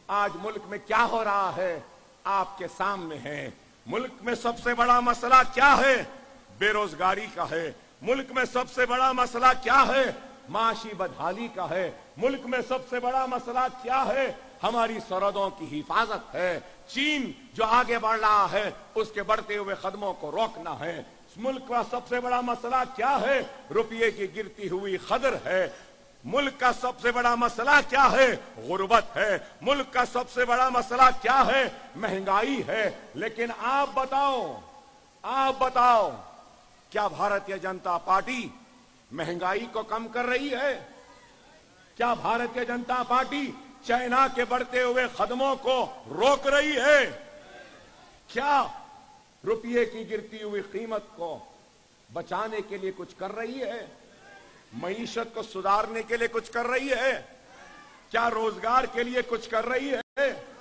आज मुल्क में क्या हो रहा है आपके सामने है। मुल्क में सबसे बड़ा मसला क्या है? बेरोजगारी का है। मुल्क में सबसे बड़ा मसला क्या है? माशी बदहाली का है। मुल्क में सबसे बड़ा मसला क्या है? हमारी सरहदों की हिफाजत है। चीन जो आगे बढ़ रहा है उसके बढ़ते हुए कदमों को रोकना है। मुल्क का सबसे बड़ा मसला क्या है? रुपये की गिरती हुई कदर है। मुल्क का सबसे बड़ा मसला क्या है? गुर्बत है। मुल्क का सबसे बड़ा मसला क्या है? महंगाई है। लेकिन आप बताओ क्या भारतीय जनता पार्टी महंगाई को कम कर रही है? क्या भारतीय जनता पार्टी चाइना के बढ़ते हुए कदमों को रोक रही है? क्या रुपये की गिरती हुई कीमत को बचाने के लिए कुछ कर रही है? मईशत को सुधारने के लिए कुछ कर रही है? क्या रोजगार के लिए कुछ कर रही है?